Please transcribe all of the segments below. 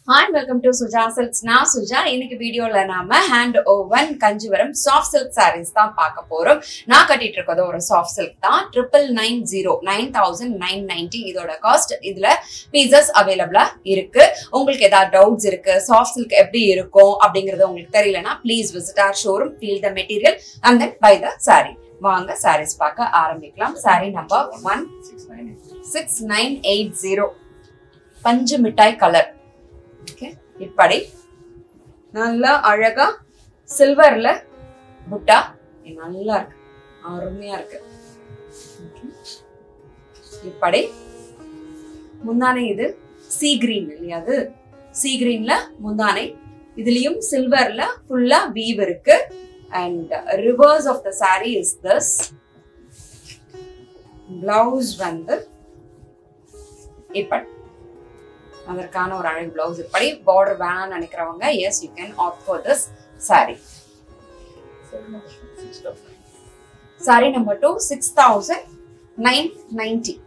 Hi and welcome to Suja Silks. Na Suja, இன்னைக்கு வீடியோல நாம hand woven Kanjivaram soft silk sarees தான் பார்க்க போறோம். நான் கட்டிட்டு இருக்கிறது ஒரு soft silk தான் 9990 இதோட காஸ்ட். இதுல பீசஸ் அவைலபிளா இருக்கு. உங்களுக்கு ஏதாவது டவுட்ஸ் இருக்கு, soft silk எப்படி இருக்கும் அப்படிங்கறது உங்களுக்கு தெரியலனா please visit our showroom, feel the material and then buy the saree. வாங்க sarees பார்க்க ஆரம்பிக்கலாம். saree number 16980 பஞ்சு மிட்டாய் கலர். Okay, இப்படி நல்லா அழகா சில்வர்ல புட்டா நல்லா இருக்கு, அருமையா இருக்கு. இப்படி முந்தானை இது சீ கிரீன் இல்லையா, அது சீ கிரீன்ல முந்தானை, இதுலயும் சில்வர்ல ஃபுல்லா வீவ் இருக்கு. And reverse of the saree is this. Blouse வந்து இப்படி அதற்கான ஒரு அழகு பிளவுஸ். இப்படி பார்டர் வேணாம்னு நினைக்கிறவங்க yes you can opt for this saree. saree number 2 6990.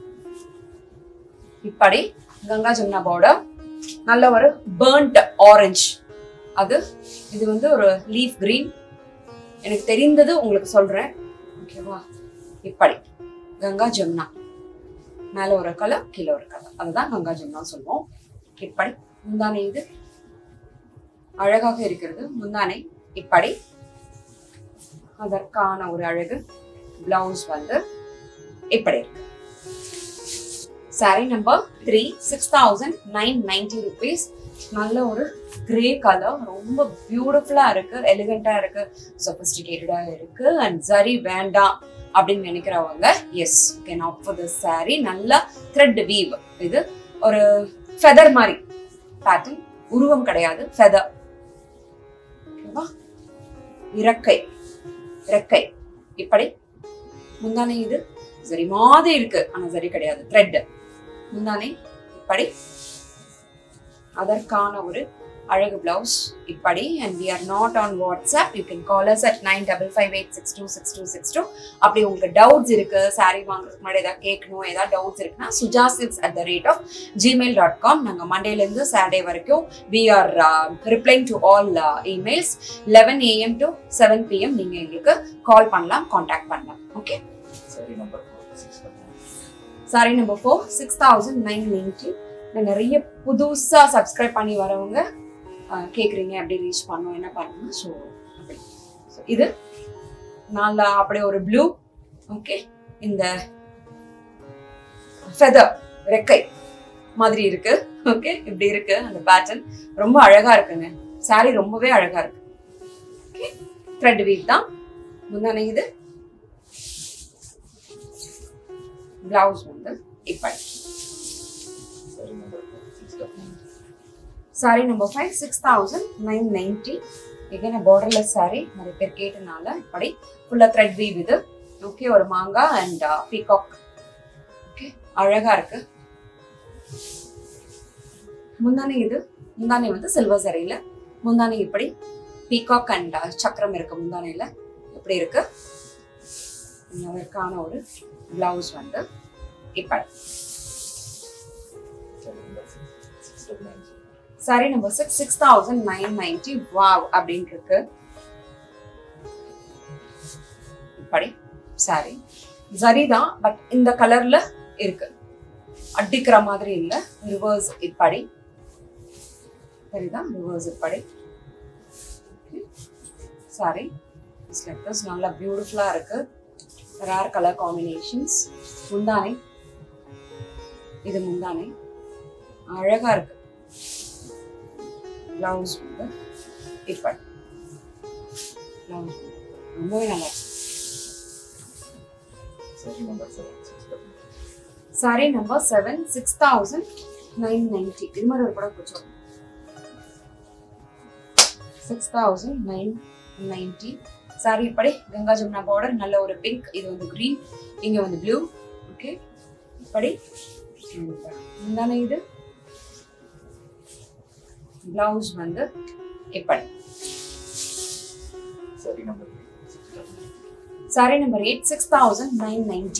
இப்படி கங்கா ஜமுனா பார்டர், நல்ல ஒரு burnt orange. அது இது வந்து ஒரு லீஃப் கிரீன், எனக்கு தெரிந்தது உங்களுக்கு சொல்றேன். ஓகேவா, இப்படி கங்கா ஜமுனா, மேல ஒரு கலர் கீழே ஒரு கலர், அதுதான் கங்கா ஜமுனா சொல்லுவோம். இப்படி முந்தானை இது அழகாக இருக்கிறது. முந்தானை இப்படி அதற்கான ஒரு அழகு பிளவுஸ் வந்து இப்படி இருக்கு. saree number 3 6990 rupees. நல்ல ஒரு கிரே கலர், ரொம்ப பியூட்டிஃபுல்லா இருக்கு, எலிகண்டா இருக்கு, சொபிஸ்டிகேட்டடா இருக்கு. அண்ட் சரி வேண்டாம் அப்படின்னு நினைக்கிறவங்க yes can opt for this saree. நல்ல த்ரெட் வீவ், இது ஒரு ஃபெதர் மாதிரி பேட்டர்ன், உருவம் கிடையாது, ஃபெதர். ஓகேவா, இறக்கை இறக்கை இப்படி முந்தானை இது சரி மாதிரி இருக்கு, ஆனா சரி கிடையாது, த்ரெட் முந்தானை இப்படி அதற்கான ஒரு அழகு பிளவுஸ் இப்படி. and we are not on WhatsApp, you can call us at 9558626262. அப்படி உங்களுக்கு டவுட்ஸ் இருக்கு, saree வாங்குறதுக்கு முன்னாடி ஏதாவது கேட்கணும், ஏதாவது டவுட்ஸ் இருக்குன்னா sujasilks@gmail.com. நாங்க மண்டேல இருந்து சாட்டர்டே வரைக்கும் we are replying to all emails 11 AM to 7 PM. நீங்க எங்களுக்கு கால் பண்ணலாம், கான்டாக்ட் பண்ணலாம். Okay, saree number 4 6990. நிறைய புதுசா சப்ஸ்கிரைப் பண்ணி வரவங்க கேக்குறீங்க எப்படி ரீச் பண்ணோம், என்ன பண்ணணும். ஸோ இது நல்லா அப்படியே ஒரு ப்ளூ. ஓகே, இந்த ஃபெதர் ரெக்கை மாதிரி இருக்கு. ஓகே, இப்படி இருக்கு அந்த பேட்டர்ன், ரொம்ப அழகா இருக்குங்க. சாரி ரொம்பவே அழகா இருக்கு. ஓகே, த்ரெட் வீவ் தான் முந்தானை இது, பிளவுஸ் வந்து இப்படி. saree number 5 6990. again a borderless saree. நிறைய பேர் கேட்டனால இப்படி ஃபுல்லா த்ரெட் வீவ் இது. ஓகே, ஒரு மாங்கா அண்ட் பீகாக். ஓகே, அழகா இருக்கு. முந்தானை இது, முந்தானை வந்து சில்வர் சாரியில முந்தானை இப்படி பீகாக் அண்ட் சக்கரம் இருக்கு முந்தானையில, இப்படி இருக்கு. அதற்கான ஒரு பிளவுஸ் வந்து இப்படி. saree number 6 6990. வாவ் அப்படின்னு இருக்கு. இப்படி saree சரி தான், பட் இந்த கலர்ல இருக்கு, அடிக்கிற மாதிரி இல்ல. ரிவர்ஸ் இப்படி சரிதான், ரிவர்ஸ் இப்படி. saree நல்லா பியூட்டிஃபுல்லா இருக்கு, ரேர் கலர் காம்பினேஷன்ஸ். முந்தானை இது முந்தானை அழகா இருக்கு. பிளவுஸ் வந்து இப்படி, பிளவுஸ் ரொம்பவே நல்லா இருக்கு. saree number 7 6990. இது மாதிரி ஒரு படம் கொஞ்சம் 6990. saree இப்படி கங்கா ஜமுனா பார்டர், நல்ல ஒரு பிங்க், இது வந்து கிரீன், இங்க வந்து ப்ளூ. ஓகே, இப்படி முந்தானை இது, பிளவுஸ் வந்து இப்படி. saree number 8 6990.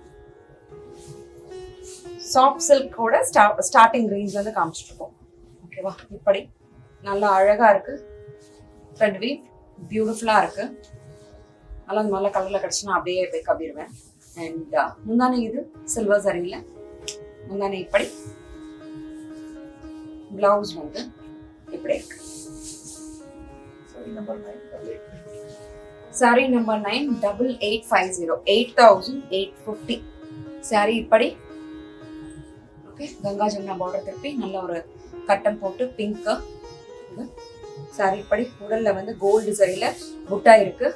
soft silk ஓட ஸ்டார்டிங் ரேஞ்ச் வந்து காமிச்சிட்டு இருக்கோம். ஓகேவா? இப்படி நல்லா அழகா இருக்கு. த்ரெட் வீவ் பியூட்டிஃபுல்லா இருக்கு. நல்லா நல்ல கலர்ல கிடைச்சுன்னா அப்படியே போய் கவிடுவேன். அண்ட் முந்தானே இது சில்வர் சரியில்லை. முந்தானே இப்படி, பிளவுஸ் வந்து இப்படி இருக்கு. சாரி நம்பர் 98850 8850 சாரி இப்படி. ஓகே, கங்கா ஜமுனா பார்டர் திருப்பி நல்ல ஒரு கட்டம் போட்டு பிங்க் சாரி இப்படி. உடல்ல வந்து கோல்டு சரியில புட்டா இருக்கு.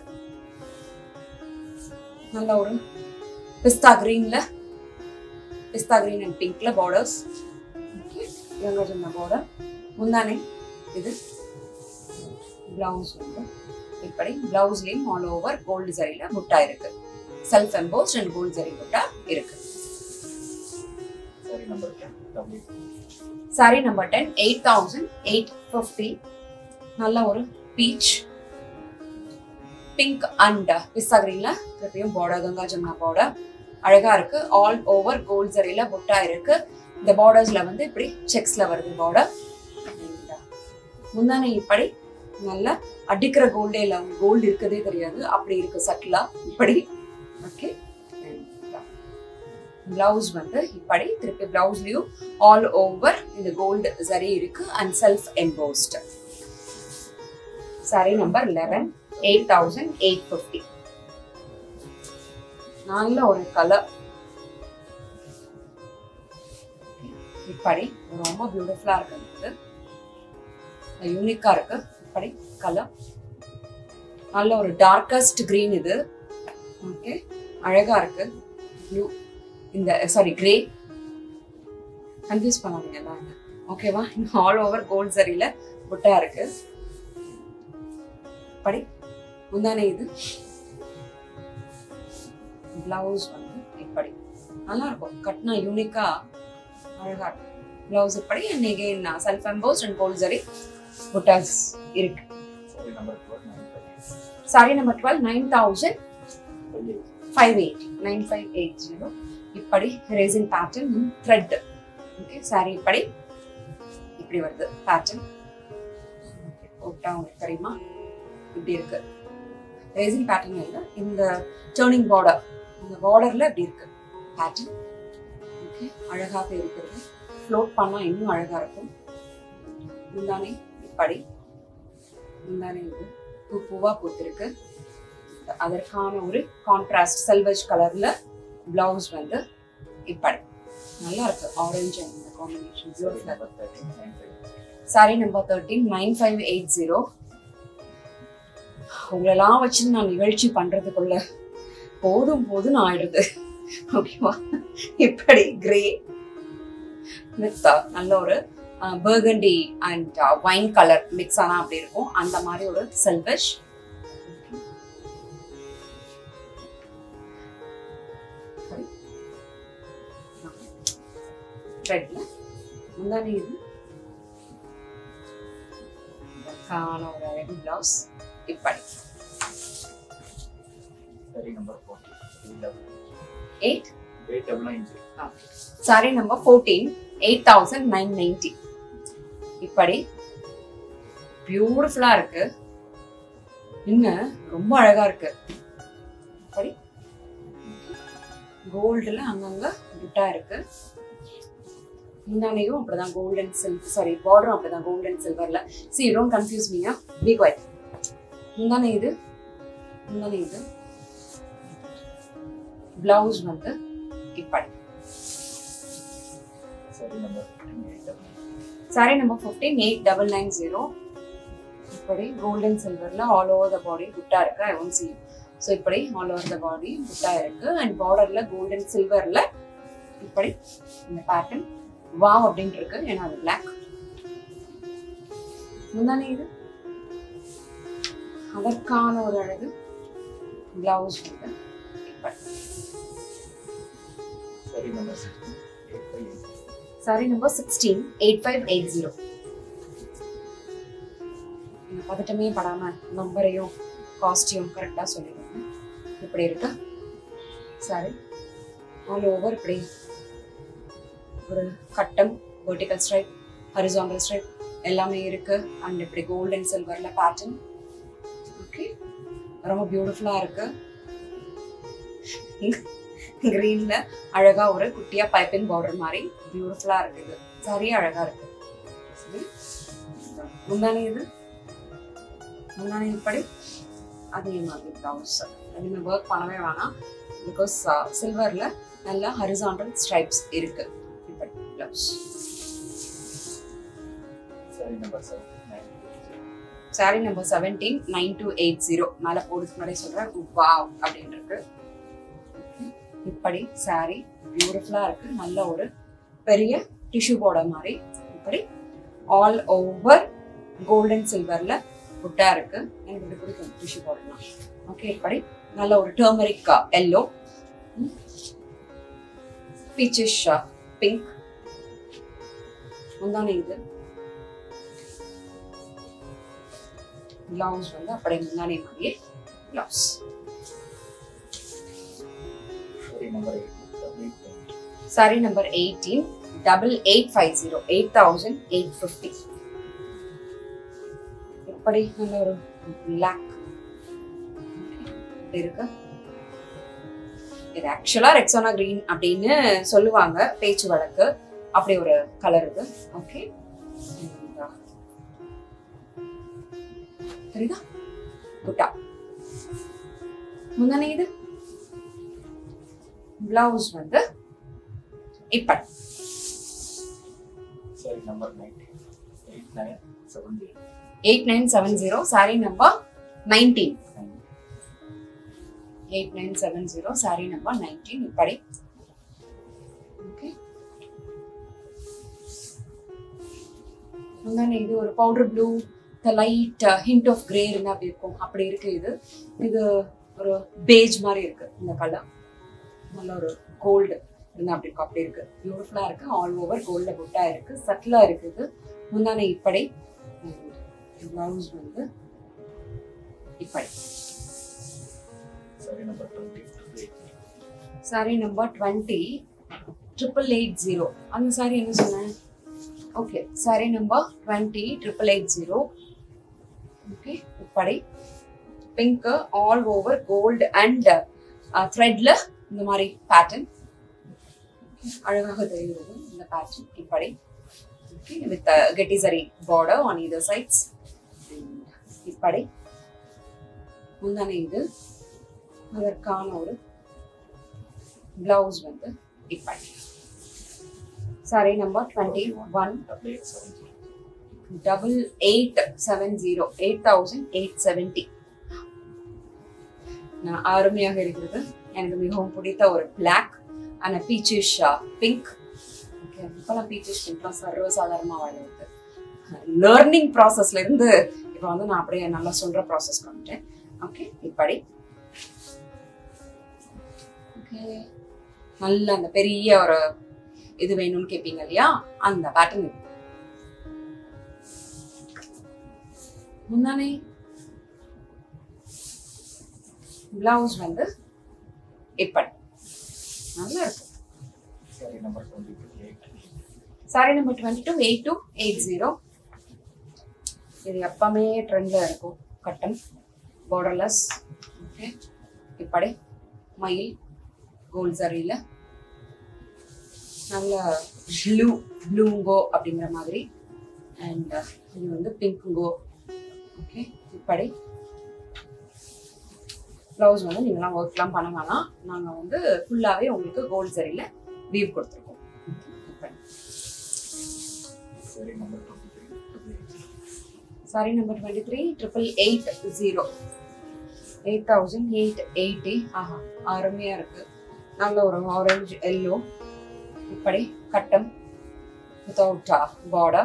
நல்ல ஒரு பிஸ்தா கிரீன்ல, பிஸ்தா கிரீன் அண்ட் பிங்க்ல borders. Okay, Ganga Jamuna border. முந்தானே இது, பிளவுஸ் வந்து இப்படி. பிளவுஸ்லயும் ஆல் ஓவர் கோல்டு சரியில புட்டா இருக்கு. செல்ஃப் எம்போஸ்ட் அண்ட் கோல்டு சரி புட்டா இருக்கு. சாரி நம்பர் 10 8850 நல்ல ஒரு பீச் பிங்க் அண்ட் பிஸ்தா கிரீன்ல திருப்பியும் பார்டர், கங்கா ஜமுனா பார்டர் அழகா இருக்கு. ஆல் ஓவர் கோல்டு சரியில புட்டா இருக்கு. இந்த பார்டர்ஸ்ல வந்து இப்படி செக்ஸ்ல வருது பார்டர். முந்தானே இப்படி நல்லா அடிக்கிற கோல்டே இல்ல, கோல்டு இருக்கதே தெரியாது அப்படி இருக்கு சட்டிலா இப்படி. ஓகே, பிளவுஸ் வந்து இப்படி. திருப்பி பிளவுஸ்லயும் ஆல் ஓவர் இந்த கோல்டு சரி இருக்கு and self embossed. Saree number 11 8850 நல்ல ஒரு கலர். இப்படி ரொம்ப பியூட்டிஃபுல்லா இருக்கு, யூனிக்கா இருக்கு. இப்படி கலர் நல்ல ஒரு டார்க்கஸ்ட் கிரீன் இது. ஓகே, அழகா இருக்கு. ப்ளூ இந்த சாரி கிரே, கன்ஃபியூஸ் பண்ணாதீங்க. ஓகேவா? ஆல் ஓவர் கோல்ட் சரியில புட்டா இருக்கு. படி முந்தானே இது, பிளவுஸ் வந்து இப்படி நல்லா இருக்கும். கட்னா யூனிக்கா அழகா இருக்கும். பிளவுஸ் இப்படி and again self embossed and gold சரி புட்டாஸ் இருக்கு. சாரி நம்பர் 12 9580 இப்படி ரேசின் பேட்டர்ன் த்ரெட். ஓகே, சாரி இப்படி இப்படி வருது பேட்டர்ன். போட்டா உங்களுக்கு தெரியுமா? இப்படி இருக்கு. ரேசின் பேட்டர்ன் இல்ல, இந்த டர்னிங் பார்டர், இந்த பார்டர்ல இப்படி இருக்கு பேட்டர்ன். ஓகே, அழகாக இருக்கிறது. ஃப்ளோட் பண்ணா இன்னும் அழகா இருக்கும். முந்தானே இப்படி, முந்தானே இது பூவா பூத்திருக்கு. அதற்கான ஒரு கான்ட்ராஸ்ட் செல்வெஜ் கலர்ல பிளவுஸ் வந்து இப்படி நல்லா இருக்கு. ஆரஞ்சு இந்த காம்பினேஷன் பியூட்டிஃபுல்லா. சாரி நம்பர் 13 9580 உங்களெல்லாம் வச்சு நான் நிகழ்ச்சி பண்றதுக்குள்ள போதும் போதும் ஆயிடுது. ஓகேவா? இப்படி கிரே வித் நல்ல ஒரு burgundy and wine colour mix ஆனா அப்படி இருக்கும். அந்த மாதிரி ஒரு செல்வெஜ். முந்தானே இது ஒரு அழகு பிளவுஸ் இப்படி. சாரி நம்பர் 14 8990 இப்படி பியூட்டிஃபுல்லா இருக்கு. இன்னும் ரொம்ப அழகா இருக்கு. இப்படி கோல்டுல அங்கங்க புட்டா இருக்கு. முந்தானையும் அப்படிதான் கோல்டன் சில்வர், சாரி பார்டரும் அப்படிதான் கோல்டன் சில்வர்ல. See, you don't confuse me, yeah? Be quiet. முந்தானை இது, முந்தானை இது. பிளவுஸ் வந்து இப்படி. சாரி நம்பர் 15 8990 இப்படி கோல்டன் சில்வர்ல ஆல் ஓவர் த பாடி புட்டா இருக்கு. I won't see you. So இப்படி ஆல் ஓவர் த பாடி புட்டா இருக்கு அண்ட் பார்டர்ல கோல்டன் சில்வர்ல இப்படி இந்த பேட்டர்ன் வாவ் அப்படின்னு இருக்கு. ஏன்னா அது பிளாக். முந்தானே இது அதற்கான ஒரு அழகு. பிளவுஸ் வந்து சாரி நம்பர் 16 8580 பதட்டமே படாம நம்பரையும் காஸ்டியூம் கரெக்டா சொல்லிடுங்க. இப்படி இருக்கு சாரி. ஆல் ஓவர் இப்படி ஒரு கட்டம், வெர்டிகல் ஸ்ட்ரைப், ஹரிசாண்டல் ஸ்ட்ரைப் எல்லாமே இருக்கு. அண்ட் இப்படி கோல்ட் அண்ட் சில்வர்ல பேட்டர்ன். ஓகே, ரொம்ப பியூட்டிஃபுல்லா இருக்கு. கிரீன்ல அழகா ஒரு குட்டியா பைப்பிங் பார்டர் மாதிரி பியூட்டிஃபுல்லா இருக்குது. சரியா அழகா இருக்கு. முந்தானே இது முந்தானே இப்படி அதே மாதிரி பிளவுஸ். எதுவுமே ஒர்க் பண்ணவே வேணாம். பிகாஸ் சில்வர்ல நல்ல ஹரிசாண்டல் ஸ்ட்ரைப்ஸ் இருக்கு. இப்படி பிளவுஸ். Saree number 17 9280. மேல போடுறதுக்கு முன்னாடி சொல்றேன் வாவ் அப்படின்னு இருக்கு. இப்படி சாரி பியூட்டிஃபுல்லா இருக்கு. நல்ல ஒரு பெரிய டிஷ்யூ பார்டர் மாதிரி இப்படி ஆல் ஓவர் கோல்டன் சில்வர்ல புட்டா இருக்கு. எனக்கு இது பிடிக்கும் டிஷ்யூ பார்டர்லாம். ஓகே, இப்படி நல்ல ஒரு டர்மரிக் எல்லோ, பீச்சிஷ் பிங்க். முந்தானே இது பிளவுஸ் வந்து அப்படியே முந்தானே மாதிரியே பிளவுஸ். Saree number 18 8850 8850. இப்படி நல்ல ஒரு பிளாக் இருக்கு. இது ஆக்சுவலா ரெக்ஸோனா கிரீன் அப்படின்னு சொல்லுவாங்க பேச்சு வழக்கு. அப்படி ஒரு கலர் இது. ஓகே, சரிதா? புட்டா முந்தானே இது பிளவுஸ் வந்து இப்படி. Saree number 8970. Saree number 19 8970. Saree number 19 இப்படி. ஓகே, முந்தானே இது ஒரு powder blue, light hint of grey இருந்தா அப்படி இருக்கும். அப்படி இருக்கு. இது ஒரு பேஜ் மாதிரி இருக்கு. இந்த கலர் நல்ல ஒரு கோல்டு இருந்தா அப்படி இருக்கும். அப்படி இருக்கு. பியூட்டிஃபுல்லா இருக்கு. ஆல் ஓவர் கோல்ட்ல புட்டா இருக்கு. சட்டிலா இருக்குது. முந்தானே இப்படி. பிளவுஸ் வந்து இப்படி. Saree number 20 8880. அந்த சாரி என்ன சொன்னேன்? Okay, saree number 20 8880. ஓகே, இப்படி pink all over gold and த்ரெட்ல இந்த மாதிரி பேட்டர்ன் அழகாக தெரிகிறது. இந்த பேட்டர்ன் இப்படி. ஓகே, வித் கெட்டிசரி பார்டர் ஆன் either sides. இப்படி முந்தானே இது அதற்கான ஒரு பிளவுஸ் வந்து இப்படி. Saree number 21 8870 8870. அருமையாக இருக்கிறது. எனக்கு மிகவும் பிடித்த ஒரு black and peachish pink. Okay, இப்பெல்லாம் பீச்சிஷ் பிங்க்லாம் சர்வசாதாரணமாக வருது. லேர்னிங் ப்ராசஸ்ல இருந்து இப்போ வந்து நான் அப்படியே நல்லா சொல்ற ப்ராசஸ் பண்ணிட்டேன். ஓகே, இப்படி. ஓகே, நல்ல அந்த பெரிய ஒரு இது வேணும்னு கேட்பீங்க இல்லையா, அந்த பேட்டர்ன். முந்தானே பிளவுஸ் வந்து இப்படி நல்லா இருக்கு. Saree number 22 8280. இது எப்பவுமே ட்ரெண்ட்ல இருக்கும். கட்டன் பார்டர்லெஸ். ஓகே, இப்படி மயில் கோல்ட் சரியில நல்ல ப்ளூங்கோ அப்படிங்கிற மாதிரி. அண்ட் இது வந்து பிங்க்குங்கோ. ஓகே, இப்படி பிளவுஸ் வந்து நீங்களாம் ஒர்க்லாம் பண்ண வேணாம். நாங்கள் வந்து ஃபுல்லாகவே உங்களுக்கு கோல்ட் சரியில வீவ் கொடுத்துருக்கோம். Saree number 23 8880 8880. ஆஹா, அருமையா இருக்கு. நல்ல ஒரு ஆரஞ்சு எல்லோ இப்படி கட்டம் வித்தவுட் பார்டர்.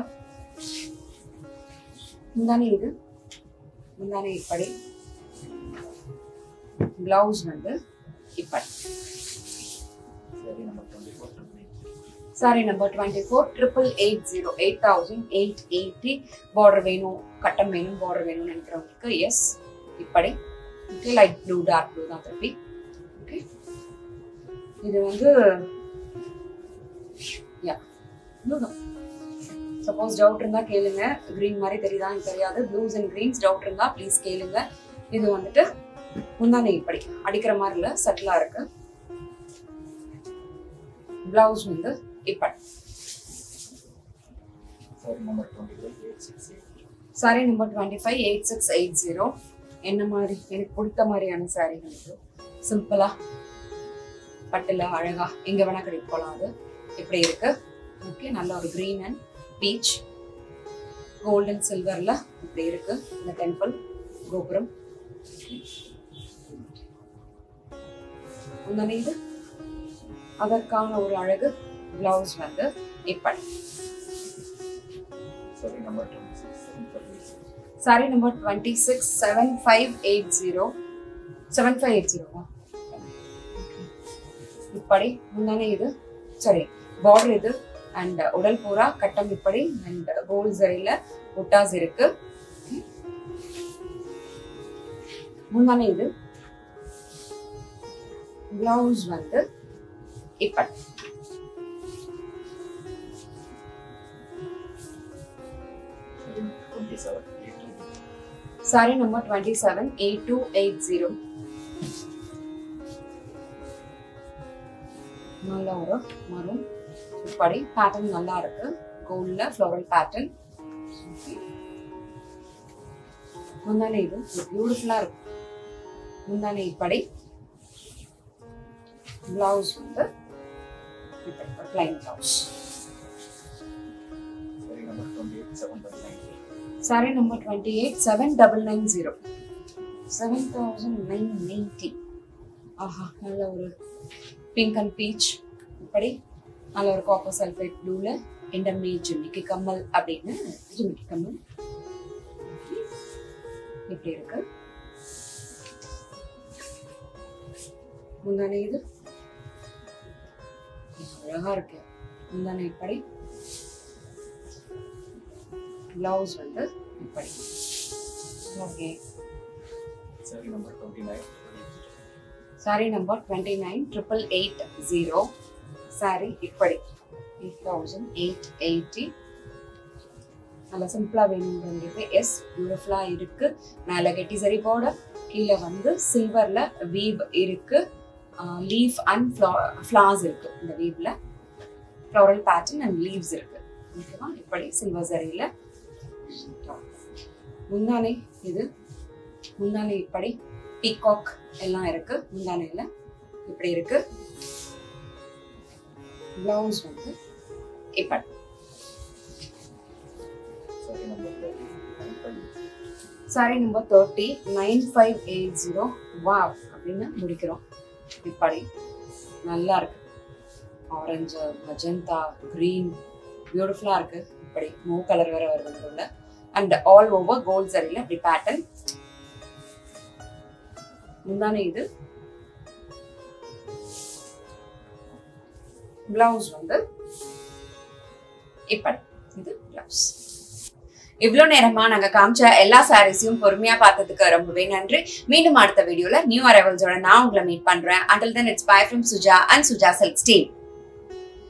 முந்தானே இது முந்தானே இப்படி. பிளவுஸ் வந்து இப்படி. Saree number 24 8880 8880. பார்டர் வேணும், கட்டம் வேணும், பார்டர் வேணும்னு நினைக்கிறவங்களுக்கு எஸ் இப்படி. Okay, light blue dark blue தான் திருப்பி. ஓகே, இது வந்து யா ப்ளூ தான். சப்போஸ் டவுட் இருந்தா கேளுங்க. கிரீன் மாதிரி தெரியுதான்னு தெரியாது. ப்ளூஸ் அண்ட் கிரீன்ஸ் டவுட் இருந்தா ப்ளீஸ் கேளுங்க. இது வந்துட்டு முந்தானை இப்படி அடிக்கிற மாதிரி இல்ல, சட்டிலா இருக்கு. பிளவுஸ் வந்து இப்படி. Saree number 258680. என்ன மாதிரி எனக்கு பிடித்த மாதிரியான சாரிகள் இது. சிம்பிளா பட்டுல அழகா எங்க வேணா கட்டிட்டு போலாம். அது இப்படி இருக்கு. ஓகே, நல்ல ஒரு கிரீன் அண்ட் பீச் கோல்டன் சில்வர்ல இப்படி இருக்கு இந்த டெம்பிள் கோபுரம். இது அதற்கான ஒரு அழகு. பிளவுஸ் வந்து இப்படி. Saree number 267580. 7580 இப்படி முந்தானை இது, சாரி பார்டர் இது அண்ட் உடல் பூரா கட்டம் இப்படி அண்ட் கோல்ட் ஜரியில புட்டாஸ் இருக்கு. முந்தானை இது, பிளவுஸ் வந்து இப்படி. Saree number 278280. நல்ல ஒரு மரம் இப்படி. பேட்டர்ன் நல்லா இருக்கு. கோல்ட்ல ஃப்ளோரல் பேட்டர்ன். முந்தானை இது பியூட்டிஃபுல்லா இருக்கு. முந்தானை இப்படி. பிளவுஸ் வந்து இப்படி பிளைன் பிளவுஸ். Saree number 28790. 7990. ஆஹா, நல்ல ஒரு பிங்க் அண்ட் பீச் இப்படி. நல்ல ஒரு காப்பர் சல்ஃபேட் ப்ளூல எண்டமே ஜிமிக்கி கம்மல் அப்படின்னு ஜிமிக்கி கம்மல் இப்படி இருக்கு. முந்தானை இது அழகா இருக்கு. முந்தானை இப்படி. பிளவுஸ் வந்து இப்படி. Okay, saree number 29880. சாரி இப்படி 8880. நல்ல சிம்பிளா வேணுங்கிறவங்களுக்கு எஸ் பியூட்டிஃபுல்லா இருக்கு. மேல கெட்டி சரி பார்டர், கீழே வந்து சில்வர்ல வீவ் இருக்கு. லீஃப் அண்ட் ஃபிளார்ஸ் இருக்கு. இந்த வீவ்ல ஃப்ளோரல் பேட்டர்ன் அண்ட் லீவ்ஸ் இருக்கு. ஓகேவா? இப்படி சில்வர் சரியில. முந்தானை இது. முந்தானை இப்படி பீகாக் எல்லாம் இருக்கு. முந்தானையில இப்படி இருக்கு. பிளவுஸ் வந்து இப்படி. Saree number 309580. வாவ் அப்படின்னு முடிக்கிறோம். இப்படி நல்லா இருக்கு. ஆரஞ்சு, மஜந்தா, கிரீன் பியூட்டிஃபுல்லா இருக்கு. இப்படி மூ கலர் வேற வருது அண்ட் ஆல் ஓவர் கோல்ட் சரியில இப்படி பேட்டர்ன். முந்தானை இது. பிளவுஸ் வந்து இப்படி. இது பிளவுஸ். இவ்வளவு நேரமா நாங்க காமிச்ச எல்லா சாரீஸையும் பொறுமையா பார்த்ததுக்கு ரொம்பவே நன்றி. மீண்டும் அடுத்த வீடியோல நியூ அரைவல்ஸோட நான் உங்களை மீட் பண்றேன். Until then, it's bye from Suja and Suja Silks team.